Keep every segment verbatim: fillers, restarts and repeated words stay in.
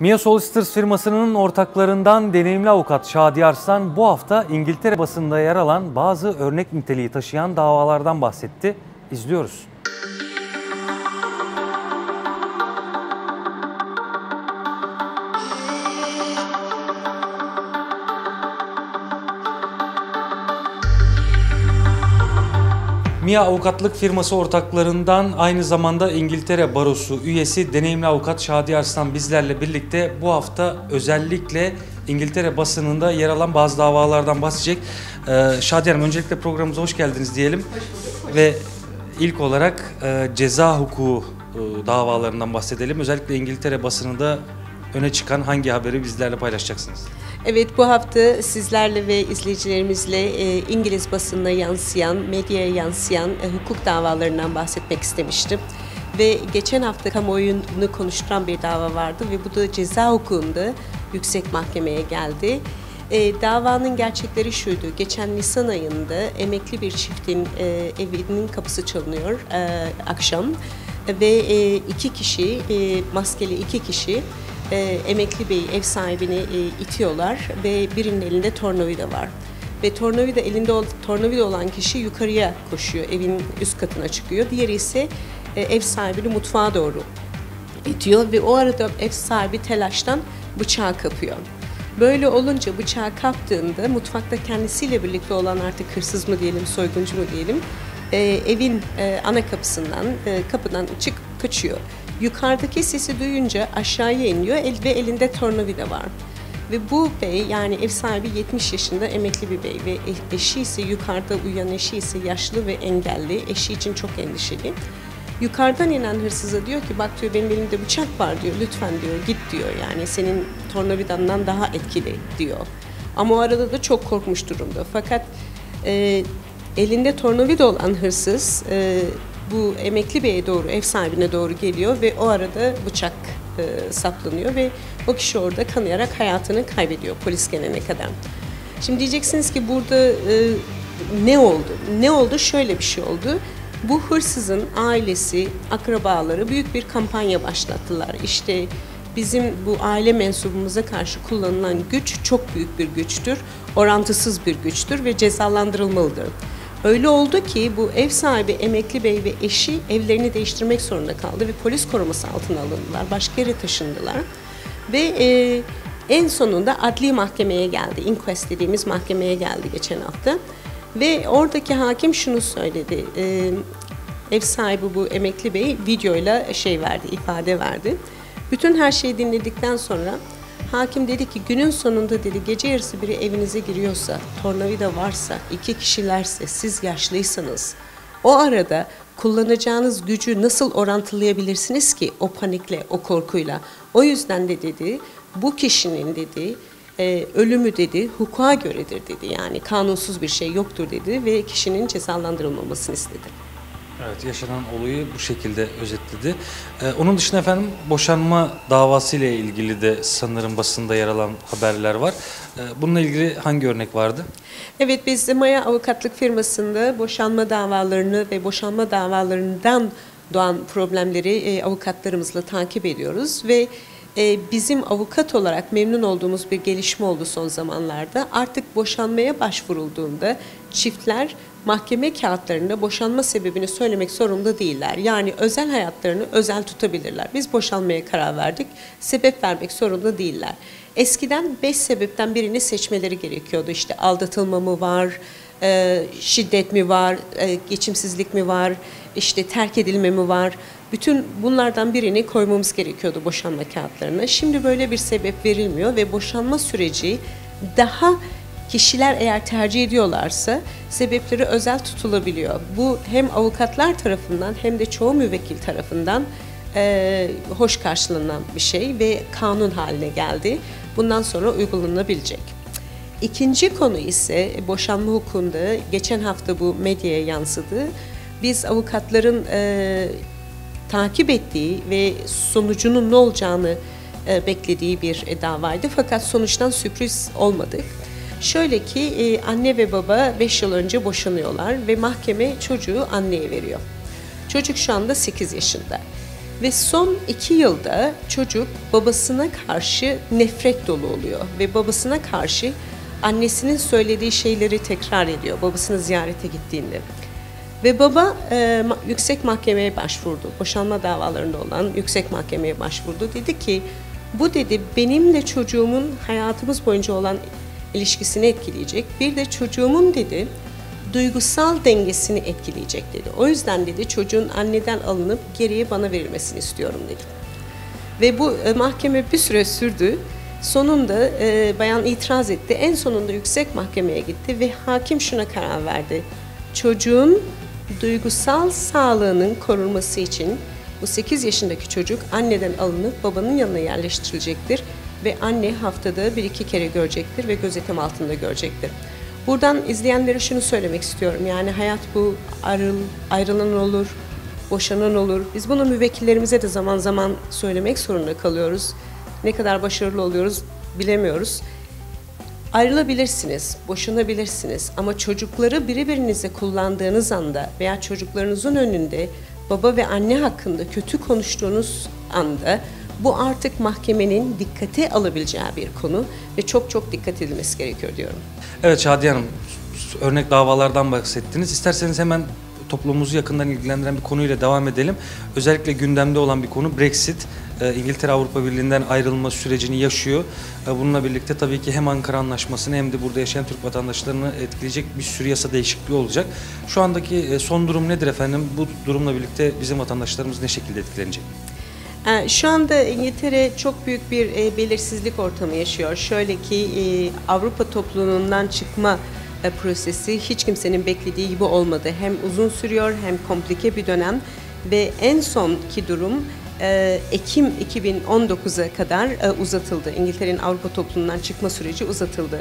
Mia Solicitors firmasının ortaklarından deneyimli avukat Şadi Arslan bu hafta İngiltere basınında yer alan bazı örnek niteliği taşıyan davalardan bahsetti. İzliyoruz. Mia Avukatlık firması ortaklarından aynı zamanda İngiltere Barosu üyesi deneyimli avukat Şadi Arslan bizlerle birlikte bu hafta özellikle İngiltere basınında yer alan bazı davalardan bahsedecek. Ee, Şadi Hanım, öncelikle programımıza hoş geldiniz diyelim. Hoş bulduk. Ve ilk olarak e, ceza hukuku e, davalarından bahsedelim. Özellikle İngiltere basınında öne çıkan hangi haberi bizlerle paylaşacaksınız? Evet, bu hafta sizlerle ve izleyicilerimizle e, İngiliz basınına yansıyan, medyaya yansıyan e, hukuk davalarından bahsetmek istemiştim. Ve geçen hafta kamuoyunu konuşturan bir dava vardı ve bu da ceza hukukunda yüksek mahkemeye geldi. E, davanın gerçekleri şuydu: geçen Nisan ayında emekli bir çiftin e, evinin kapısı çalınıyor e, akşam ve e, iki kişi, e, maskeli iki kişi E, emekli bey ev sahibini e, itiyorlar ve birinin elinde tornavida var. Ve tornavida elinde tornavida olan kişi yukarıya koşuyor, evin üst katına çıkıyor. Diğeri ise e, ev sahibini mutfağa doğru itiyor ve o arada ev sahibi telaştan bıçağı kapıyor. Böyle olunca bıçağı kaptığında mutfakta kendisiyle birlikte olan, artık hırsız mı diyelim, soyguncu mu diyelim, e, evin e, ana kapısından, e, kapıdan çık kaçıyor. Yukarıdaki sesi duyunca aşağıya iniyor el ve elinde tornavida var. Ve bu bey, yani ev sahibi yetmiş yaşında emekli bir bey ve eşi ise, yukarıda uyuyan eşi ise yaşlı ve engelli. Eşi için çok endişeli. Yukarıdan inen hırsıza diyor ki, bak diyor, benim elimde bıçak var diyor, lütfen diyor git diyor, yani senin tornavidandan daha etkili diyor. Ama o arada da çok korkmuş durumda. Fakat e, elinde tornavida olan hırsız e, bu emekli beye doğru, ev sahibine doğru geliyor ve o arada bıçak e, saplanıyor ve o kişi orada kanayarak hayatını kaybediyor polis gelene kadar. Şimdi diyeceksiniz ki burada e, ne oldu? Ne oldu? Şöyle bir şey oldu. Bu hırsızın ailesi, akrabaları büyük bir kampanya başlattılar. İşte bizim bu aile mensubumuza karşı kullanılan güç çok büyük bir güçtür, orantısız bir güçtür ve cezalandırılmalıdır. Öyle oldu ki bu ev sahibi emekli bey ve eşi evlerini değiştirmek zorunda kaldı ve polis koruması altına alındılar. Başka yere taşındılar ve e, en sonunda adli mahkemeye geldi. Inquest dediğimiz mahkemeye geldi geçen hafta. Ve oradaki hakim şunu söyledi: e, ev sahibi bu emekli bey videoyla şey verdi, ifade verdi. Bütün her şeyi dinledikten sonra hakim dedi ki, günün sonunda dedi, gece yarısı biri evinize giriyorsa, tornavida varsa, iki kişilerse, siz yaşlıysanız, o arada kullanacağınız gücü nasıl orantılayabilirsiniz ki o panikle, o korkuyla? O yüzden de dedi, bu kişinin dedi, e, ölümü dedi, hukuka göredir dedi, yani kanunsuz bir şey yoktur dedi ve kişinin cezalandırılmamasını istedi. Evet, yaşanan olayı bu şekilde özetledi. Ee, onun dışında efendim boşanma davası ile ilgili de sanırım basında yer alan haberler var. Ee, bununla ilgili hangi örnek vardı? Evet, biz de Maya Avukatlık firmasında boşanma davalarını ve boşanma davalarından doğan problemleri e, avukatlarımızla takip ediyoruz ve e, bizim avukat olarak memnun olduğumuz bir gelişme oldu son zamanlarda. Artık boşanmaya başvurulduğunda çiftler mahkeme kağıtlarında boşanma sebebini söylemek zorunda değiller. Yani özel hayatlarını özel tutabilirler. Biz boşanmaya karar verdik, sebep vermek zorunda değiller. Eskiden beş sebepten birini seçmeleri gerekiyordu. İşte aldatılma mı var, e, şiddet mi var, e, geçimsizlik mi var, işte terk edilme mi var? Bütün bunlardan birini koymamız gerekiyordu boşanma kağıtlarına. Şimdi böyle bir sebep verilmiyor ve boşanma süreci daha, kişiler eğer tercih ediyorlarsa sebepleri özel tutulabiliyor. Bu hem avukatlar tarafından hem de çoğu müvekkil tarafından e, hoş karşılanan bir şey ve kanun haline geldi. Bundan sonra uygulanabilecek. İkinci konu ise boşanma hukukunda geçen hafta bu medyaya yansıdı. Biz avukatların e, takip ettiği ve sonucunun ne olacağını e, beklediği bir e, davaydı. Fakat sonuçtan sürpriz olmadık. Şöyle ki e, anne ve baba beş yıl önce boşanıyorlar ve mahkeme çocuğu anneye veriyor. Çocuk şu anda sekiz yaşında. Ve son iki yılda çocuk babasına karşı nefret dolu oluyor ve babasına karşı annesinin söylediği şeyleri tekrar ediyor babasını ziyarete gittiğinde. Ve baba e, yüksek mahkemeye başvurdu. Boşanma davalarında olan yüksek mahkemeye başvurdu. Dedi ki bu dedi benimle çocuğumun hayatımız boyunca olan ilişkisini etkileyecek. Bir de çocuğumun dedi duygusal dengesini etkileyecek dedi. O yüzden dedi çocuğun anneden alınıp geriye bana verilmesini istiyorum dedi. Ve bu e, mahkeme bir süre sürdü. Sonunda e, bayan itiraz etti. En sonunda yüksek mahkemeye gitti ve hakim şuna karar verdi. Çocuğun duygusal sağlığının korunması için bu sekiz yaşındaki çocuk anneden alınıp babanın yanına yerleştirilecektir ve anne haftada bir iki kere görecektir ve gözetim altında görecektir. Buradan izleyenlere şunu söylemek istiyorum. Yani hayat bu, ayrıl, ayrılan olur, boşanan olur. Biz bunu müvekkillerimize de zaman zaman söylemek zorunda kalıyoruz. Ne kadar başarılı oluyoruz bilemiyoruz. Ayrılabilirsiniz, boşanabilirsiniz ama çocukları birbirinize kullandığınız anda veya çocuklarınızın önünde baba ve anne hakkında kötü konuştuğunuz anda bu artık mahkemenin dikkate alabileceği bir konu ve çok çok dikkat edilmesi gerekiyor diyorum. Evet Şadiye Hanım, örnek davalardan bahsettiniz. İsterseniz hemen toplumumuzu yakından ilgilendiren bir konuyla devam edelim. Özellikle gündemde olan bir konu Brexit. İngiltere Avrupa Birliği'nden ayrılma sürecini yaşıyor. Bununla birlikte tabii ki hem Ankara Anlaşması'nı hem de burada yaşayan Türk vatandaşlarını etkileyecek bir sürü yasa değişikliği olacak. Şu andaki son durum nedir efendim? Bu durumla birlikte bizim vatandaşlarımız ne şekilde etkilenecek? Şu anda İngiltere çok büyük bir belirsizlik ortamı yaşıyor. Şöyle ki Avrupa topluluğundan çıkma prosesi hiç kimsenin beklediği gibi olmadı. Hem uzun sürüyor hem komplike bir dönem ve en sonki durum Ekim iki bin on dokuza kadar uzatıldı. İngiltere'nin Avrupa topluluğundan çıkma süreci uzatıldı.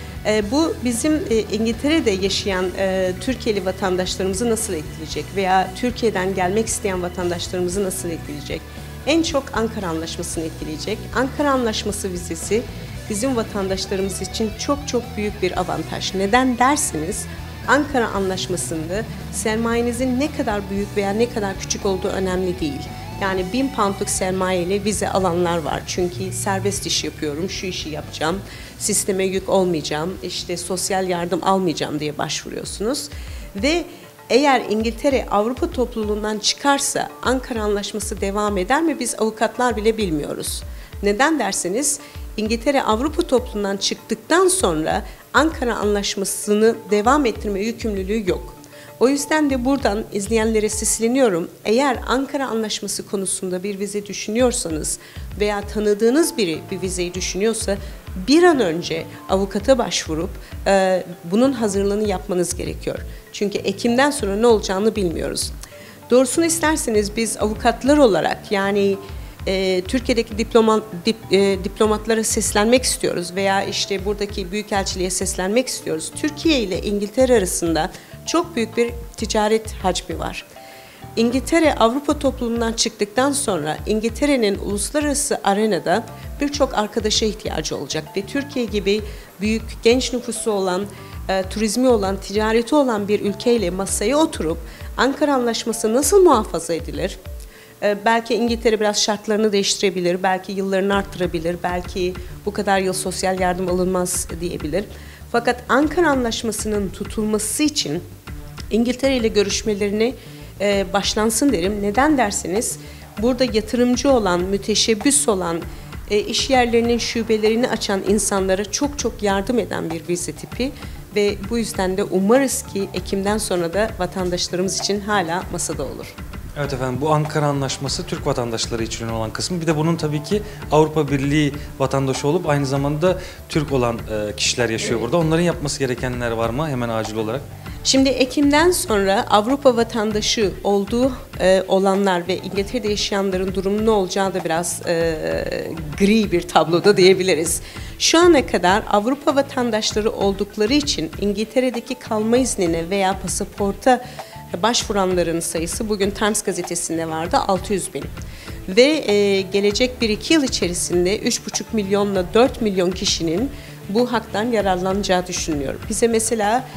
Bu bizim İngiltere'de yaşayan Türkiye'li vatandaşlarımızı nasıl etkileyecek veya Türkiye'den gelmek isteyen vatandaşlarımızı nasıl etkileyecek? En çok Ankara Anlaşması'nı etkileyecek. Ankara Anlaşması vizesi bizim vatandaşlarımız için çok çok büyük bir avantaj. Neden derseniz Ankara Anlaşması'nda sermayenizin ne kadar büyük veya ne kadar küçük olduğu önemli değil. Yani bin poundluk sermaye ile vize alanlar var. Çünkü serbest iş yapıyorum, şu işi yapacağım, sisteme yük olmayacağım, işte sosyal yardım almayacağım diye başvuruyorsunuz. Ve eğer İngiltere Avrupa topluluğundan çıkarsa Ankara Anlaşması devam eder mi? Biz avukatlar bile bilmiyoruz. Neden derseniz İngiltere Avrupa topluluğundan çıktıktan sonra Ankara Anlaşması'nı devam ettirme yükümlülüğü yok. O yüzden de buradan izleyenlere sesleniyorum. Eğer Ankara Anlaşması konusunda bir vize düşünüyorsanız veya tanıdığınız biri bir vizeyi düşünüyorsa bir an önce avukata başvurup e, bunun hazırlığını yapmanız gerekiyor. Çünkü Ekim'den sonra ne olacağını bilmiyoruz. Doğrusunu isterseniz biz avukatlar olarak yani e, Türkiye'deki diploma, dip, e, diplomatlara seslenmek istiyoruz veya işte buradaki büyükelçiliğe seslenmek istiyoruz. Türkiye ile İngiltere arasında çok büyük bir ticaret hacmi var. İngiltere Avrupa topluluğundan çıktıktan sonra İngiltere'nin uluslararası arenada birçok arkadaşa ihtiyacı olacak ve Türkiye gibi büyük genç nüfusu olan, e, turizmi olan, ticareti olan bir ülkeyle masaya oturup Ankara Anlaşması nasıl muhafaza edilir? E, belki İngiltere biraz şartlarını değiştirebilir, belki yıllarını arttırabilir, belki bu kadar yıl sosyal yardım alınmaz diyebilir. Fakat Ankara Anlaşması'nın tutulması için İngiltere ile görüşmelerini e, başlansın derim. Neden derseniz burada yatırımcı olan, müteşebbis olan, e, iş yerlerinin şubelerini açan insanlara çok çok yardım eden bir vize tipi ve bu yüzden de umarız ki Ekim'den sonra da vatandaşlarımız için hala masada olur. Evet efendim, bu Ankara Anlaşması Türk vatandaşları için olan kısmı. Bir de bunun tabii ki Avrupa Birliği vatandaşı olup aynı zamanda Türk olan e, kişiler yaşıyor evet. Burada. Onların yapması gerekenler var mı hemen acil olarak? Şimdi Ekim'den sonra Avrupa vatandaşı olduğu e, olanlar ve İngiltere'de yaşayanların durumu ne olacağı da biraz e, gri bir tabloda diyebiliriz. Şu ana kadar Avrupa vatandaşları oldukları için İngiltere'deki kalma iznine veya pasaporta başvuranların sayısı bugün Times gazetesinde vardı altı yüz bin. Ve e, gelecek bir iki yıl içerisinde üç buçuk milyonla dört milyon kişinin bu haktan yararlanacağı düşünülüyor. Bize mesela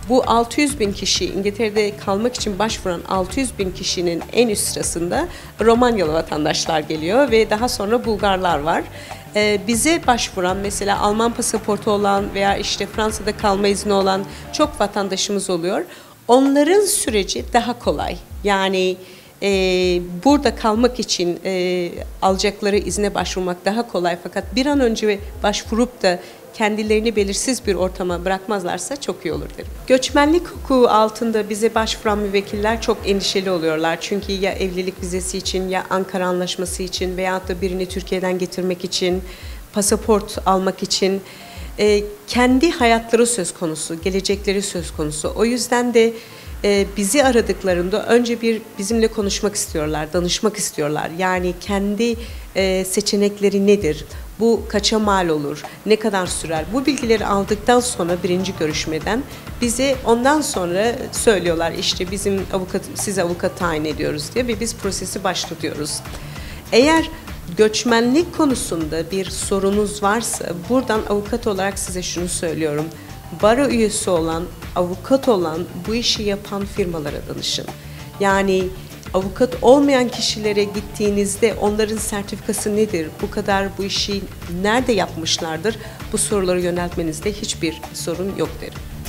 Bu altı yüz bin kişi, İngiltere'de kalmak için başvuran altı yüz bin kişinin en üst sırasında Romanyalı vatandaşlar geliyor ve daha sonra Bulgarlar var. Ee, bize başvuran, mesela Alman pasaportu olan veya işte Fransa'da kalma izni olan çok vatandaşımız oluyor. Onların süreci daha kolay. Yani e, burada kalmak için e, alacakları izne başvurmak daha kolay. Fakat bir an önce başvurup da kendilerini belirsiz bir ortama bırakmazlarsa çok iyi olur derim. Göçmenlik hukuku altında bize başvuran müvekkiller çok endişeli oluyorlar. Çünkü ya evlilik vizesi için, ya Ankara Anlaşması için veyahut da birini Türkiye'den getirmek için, pasaport almak için e, kendi hayatları söz konusu, gelecekleri söz konusu. O yüzden de e, bizi aradıklarında önce bir bizimle konuşmak istiyorlar, danışmak istiyorlar. Yani kendi e, seçenekleri nedir? Bu kaça mal olur? Ne kadar sürer? Bu bilgileri aldıktan sonra birinci görüşmeden bize ondan sonra söylüyorlar, işte bizim avukat, size avukat tayin ediyoruz diye ve biz prosesi başlatıyoruz. Eğer göçmenlik konusunda bir sorunuz varsa buradan avukat olarak size şunu söylüyorum. Baro üyesi olan, avukat olan, bu işi yapan firmalara danışın. Yani avukat olmayan kişilere gittiğinizde onların sertifikası nedir? Bu kadar bu işi nerede yapmışlardır? Bu soruları yöneltmenizde hiçbir sorun yok derim.